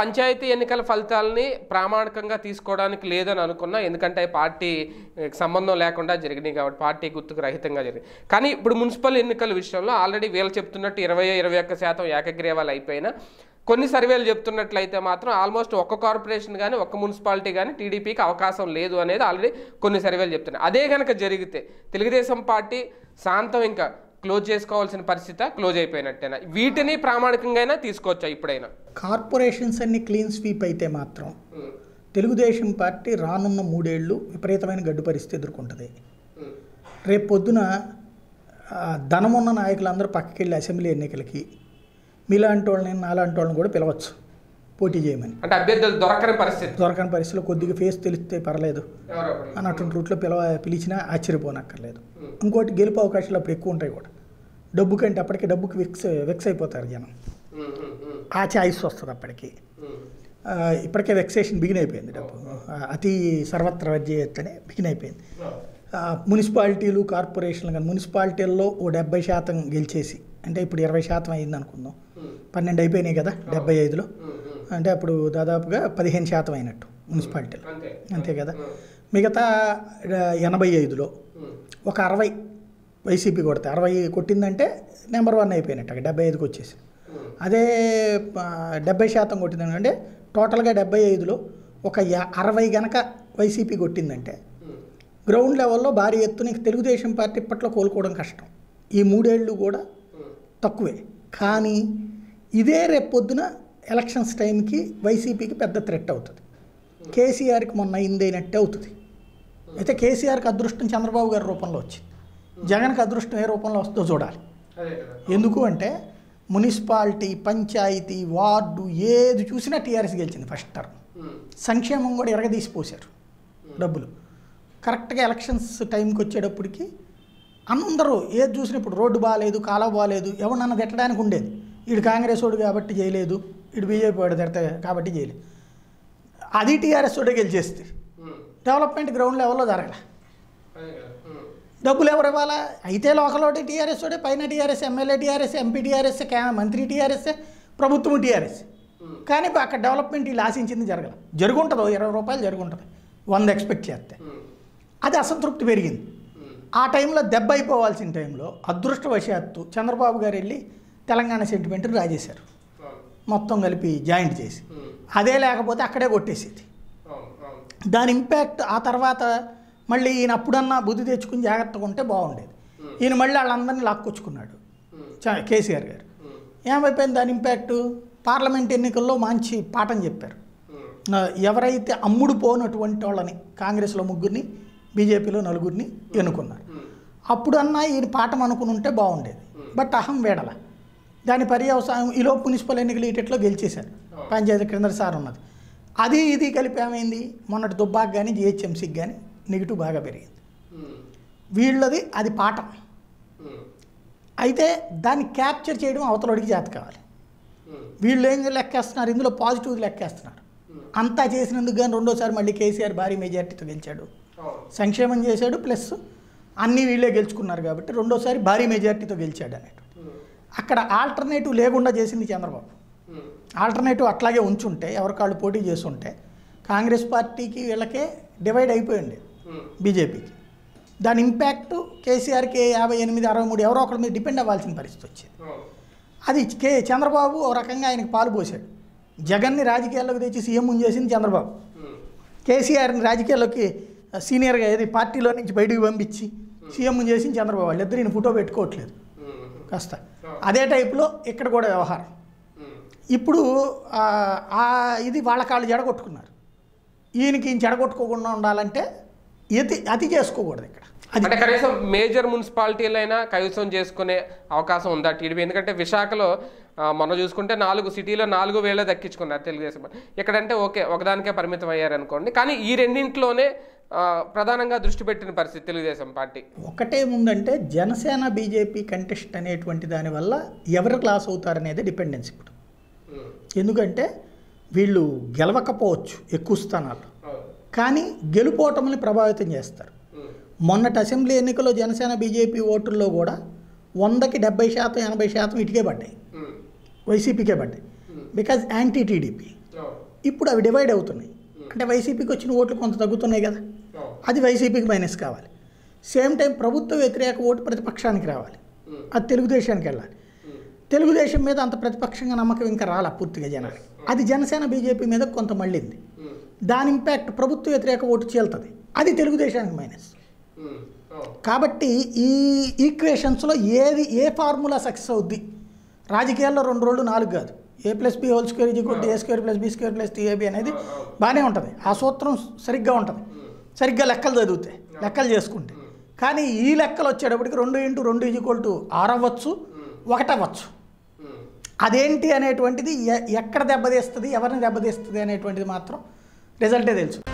పంచాయతీ ఎన్నికల ఫలితాలని ప్రామాణికంగా తీసుకోవడానికి లేదని అనుకున్నా, ఎందుకంటే పార్టీ సంబంధం లేకుండా జరిగినాయి కాబట్టి, పార్టీ గుర్తుకు రహితంగా జరిగింది. కానీ ఇప్పుడు మున్సిపల్ ఎన్నికల విషయంలో ఆల్రెడీ వీళ్ళు చెప్తున్నట్టు 20-21% ఏకగ్రీవాలు అయిపోయినా, కొన్ని సర్వేలు చెప్తున్నట్లయితే మాత్రం ఆల్మోస్ట్ ఒక్క కార్పొరేషన్ కానీ ఒక్క మున్సిపాలిటీ కానీ టీడీపీకి అవకాశం లేదు అనేది ఆల్రెడీ కొన్ని సర్వేలు చెప్తున్నాయి. అదే కనుక జరిగితే తెలుగుదేశం పార్టీ శాంతం ఇంకా క్లోజ్ చేసుకోవాల్సిన పరిస్థితి క్లోజ్ అయిపోయినట్టేనా? వీటిని ప్రామాణికంగా తీసుకోవచ్చా ఇప్పుడైనా? కార్పొరేషన్స్ అన్ని క్లీన్ స్వీప్ అయితే మాత్రం తెలుగుదేశం పార్టీ రానున్న 3 ఏళ్ళు విపరీతమైన గడ్డు పరిస్థితి ఎదుర్కొంటుంది. రేపు పొద్దున ధనమున్న నాయకులందరూ పక్కకి వెళ్ళి అసెంబ్లీ ఎన్నికలకి మీలాంటి వాళ్ళని నాలాంటి వాళ్ళని కూడా పిలవచ్చు పోటీ చేయమని. అంటే అభ్యర్థులు దొరకని పరిస్థితిలో కొద్దిగా ఫేస్ తెలిస్తే పర్లేదు అన్నటువంటి రూట్లో పిలిచినా ఆశ్చర్యపోనక్కర్లేదు. ఇంకోటి గెలుపు అవకాశాలు అప్పుడు ఎక్కువ ఉంటాయి కూడా. డబ్బు కంటే అప్పటికి డబ్బుకి వెక్స్ అయిపోతారు జనం. ఆ ఛాయిస్ వస్తుంది అప్పటికి. ఇప్పటికే వెక్సేషన్ బిగిన్ అయిపోయింది. డబ్బు అతి సర్వత్ర విద్యనే బిగిన్ అయిపోయింది. మున్సిపాలిటీలు కార్పొరేషన్లు కానీ మున్సిపాలిటీల్లో ఓ 70% గెలిచేసి, అంటే ఇప్పుడు 20% అయింది అనుకుందాం, 12 అయిపోయినాయి కదా 75లో, అంటే అప్పుడు దాదాపుగా 15% అయినట్టు మున్సిపాలిటీలు, అంతే కదా. మిగతా 85లో ఒక 60 వైసీపీ కొడితే 60 కొట్టిందంటే నెంబర్ 1 అయిపోయినట్టు, 75కి వచ్చేసి. అదే 70% కొట్టిందంటే టోటల్గా 75లో ఒక 60 గనక వైసీపీ కొట్టిందంటే గ్రౌండ్ లెవెల్లో భారీ ఎత్తున తెలుగుదేశం పార్టీ ఇప్పట్లో కోలుకోవడం కష్టం. ఈ 3 ఏళ్ళు కూడా తక్కువే. కానీ ఇదే రేపు పొద్దున ఎలక్షన్స్ టైంకి వైసీపీకి పెద్ద థ్రెట్ అవుతుంది. కేసీఆర్కి మొన్న అయిందైనట్టే అవుతుంది. అయితే కేసీఆర్కి అదృష్టం చంద్రబాబు గారి రూపంలో వచ్చింది. జగన్కి అదృష్టం ఏ రూపంలో వస్తుందో చూడాలి. ఎందుకు అంటే మున్సిపాలిటీ, పంచాయతీ, వార్డు ఏది చూసినా టీఆర్ఎస్ గెలిచింది ఫస్ట్ టర్మ్. సంక్షేమం కూడా ఎరగదీసిపోశారు డబ్బులు. కరెక్ట్గా ఎలక్షన్స్ టైంకి వచ్చేటప్పటికి అందరూ ఏది చూసినా ఇప్పుడు రోడ్డు బాగాలేదు, కాలువ బాగాలేదు, ఎవరినన్నా తిట్టడానికి ఉండేది. వీడు కాంగ్రెస్ వాడు కాబట్టి చేయలేదు, వీడు బీజేపీ వాడు తిడతా కాబట్టి చేయలేదు. అది టీఆర్ఎస్ వాడే గెలిచేస్తే డెవలప్మెంట్ గ్రౌండ్ లెవెల్లో జరగలే. డబ్బులు ఎవరు ఇవ్వాలా? అయితే లోకల్ ఒకటి టీఆర్ఎస్ వాడే, పైన TRS, MLA TRS, MP TRS, మంత్రి టీఆర్ఎస్, ప్రభుత్వం టీఆర్ఎస్. కానీ అక్కడ డెవలప్మెంట్ వీళ్ళు ఆశించింది జరగల. జరుగుంటుందో 20 రూపాయలు జరుగుంటుంది 100 ఎక్స్పెక్ట్ చేస్తే. అది అసంతృప్తి పెరిగింది. ఆ టైంలో దెబ్బ అయిపోవాల్సిన టైంలో అదృష్టవశాత్తు చంద్రబాబు గారు వెళ్ళి తెలంగాణ సెంటిమెంట్ని రాజేశారు, మొత్తం కలిపి జాయింట్ చేసి. అదే లేకపోతే అక్కడే కొట్టేసేది. దాని ఇంపాక్ట్ ఆ తర్వాత మళ్ళీ ఈయన అప్పుడన్నా బుద్ధి తెచ్చుకుని జాగ్రత్తగా ఉంటే బాగుండేది. ఈయన మళ్ళీ వాళ్ళందరినీ లాక్కొచ్చుకున్నాడు కేసీఆర్ గారు. ఏమైపోయింది దాని ఇంపాక్టు? పార్లమెంట్ ఎన్నికల్లో మంచి పాఠం చెప్పారు. ఎవరైతే అమ్ముడు పోనటువంటి వాళ్ళని కాంగ్రెస్లో 3 బీజేపీలో 4 ఎన్నుకున్నారు. అప్పుడన్నా ఈయన పాఠం అనుకుని ఉంటే బాగుండేది. బట్ అహం వేడల. దాని పర్యవసాయం ఈలో మున్సిపల్ ఎన్నికలు ఈటెట్లో గెలిచేశారు. పంచాయతీ క్రిందసారి ఉన్నది. అది ఇది కలిపి ఏమైంది? మొన్నటి దుబ్బాకి కానీ జిహెచ్ఎంసీకి కానీ నెగిటివ్ బాగా పెరిగింది. వీళ్ళది అది పాఠం. అయితే దాన్ని క్యాప్చర్ చేయడం అవతలడికి చేత కావాలి. వీళ్ళు ఏం లెక్కేస్తున్నారు? ఇందులో పాజిటివ్ లెక్కేస్తున్నారు. అంతా చేసినందుకు కానీ రెండోసారి మళ్ళీ కేసీఆర్ భారీ మెజార్టీతో గెలిచాడు, సంక్షేమం చేశాడు, ప్లస్ అన్నీ వీళ్ళే గెలుచుకున్నారు కాబట్టి రెండోసారి భారీ మెజార్టీతో గెలిచాడు అన్నట్టు. అక్కడ ఆల్టర్నేటివ్ లేకుండా చేసింది చంద్రబాబు. ఆల్టర్నేటివ్ అట్లాగే ఉంచుంటే ఎవరికాళ్ళు పోటీ చేస్తుంటే కాంగ్రెస్ పార్టీకి వీళ్ళకే డివైడ్ అయిపోయింది బీజేపీకి. దాని ఇంపాక్ట్ కేసీఆర్కి 58, 63 ఎవరో ఒకరి మీద డిపెండ్ అవ్వాల్సిన పరిస్థితి వచ్చింది. అది చంద్రబాబు ఒక రకంగా ఆయనకు పాలు పోసాడు. జగన్ని రాజకీయాల్లోకి తెచ్చి సీఎం చేసింది చంద్రబాబు. కేసీఆర్ని రాజకీయాల్లోకి సీనియర్గా ఏది పార్టీలో నుంచి బయటికి పంపించి సీఎం చేసింది చంద్రబాబు. వాళ్ళిద్దరు ఈయన ఫోటో పెట్టుకోవట్లేదు కాస్త. అదే టైపులో ఇక్కడ కూడా వ్యవహారం. ఇప్పుడు ఇది వాళ్ళ కాళ్ళు జడగొట్టుకున్నారు. ఈయనకి ఈయన జడగొట్టుకోకుండా ఉండాలంటే అతి చేసుకోకూడదు ఇక్కడ. అంటే కనీసం మేజర్ మున్సిపాలిటీలైనా కైవసం చేసుకునే అవకాశం ఉందా టీడీపీ? ఎందుకంటే విశాఖలో మొన్న చూసుకుంటే 4 సిటీలో 4,000 దక్కించుకున్నారు తెలుగుదేశం. ఇక్కడంటే ఓకే ఒకదానికే పరిమితం అయ్యారు అనుకోండి, కానీ ఈ రెండింటిలోనే ప్రధానంగా దృష్టి పెట్టిన పరిస్థితి తెలుగుదేశం పార్టీ. ఒకటే ముందంటే జనసేన బీజేపీ కంటెస్ట్ అనేటువంటి దానివల్ల ఎవరు క్లాస్ అవుతారనేది డిపెండెన్స్ ఇప్పుడు. ఎందుకంటే వీళ్ళు గెలవకపోవచ్చు ఎక్కువ స్థానాలు, కానీ గెలుపోవటంని ప్రభావితం చేస్తారు. మొన్నటి అసెంబ్లీ ఎన్నికల్లో జనసేన బీజేపీ ఓటుల్లో కూడా 100కి 70%, 80% ఇటుకే పడ్డాయి, వైసీపీకే పడ్డాయి. Because anti TDP. ఇప్పుడు అవి డివైడ్ అవుతున్నాయి. అంటే వైసీపీకి వచ్చిన ఓట్లు కొంత తగ్గుతున్నాయి కదా, అది వైసీపీకి మైనస్ కావాలి. సేమ్ టైం ప్రభుత్వ వ్యతిరేక ఓటు ప్రతిపక్షానికి రావాలి, అది తెలుగుదేశానికి వెళ్ళాలి. తెలుగుదేశం మీద అంత ప్రతిపక్షంగా నమ్మకం ఇంకా రాలా పూర్తిగా జనానికి. అది జనసేన బీజేపీ మీద కొంత మళ్ళింది. దాని ఇంపాక్ట్ ప్రభుత్వ వ్యతిరేక ఓటు చీలుతుంది, అది తెలుగుదేశానికి మైనస్. కాబట్టి ఈ ఈక్వేషన్స్లో ఏ ఫార్ములా సక్సెస్ అవుద్ది రాజకీయాల్లో 2 రోజులు 4 కాదు. a+b² = a²+b²+3ab అనేది బాగానే ఉంటుంది, ఆ సూత్రం సరిగ్గా ఉంటుంది సరిగ్గా లెక్కలు చదివితే లెక్కలు చేసుకుంటే. కానీ ఈ లెక్కలు వచ్చేటప్పటికి 2 × 2 = 6 అవ్వచ్చు, 1 అవ్వచ్చు. అదేంటి అనేటువంటిది ఎక్కడ దెబ్బతీస్తుంది, ఎవరిని దెబ్బతీస్తుంది అనేటువంటిది మాత్రం రిజల్టే తెలుసు.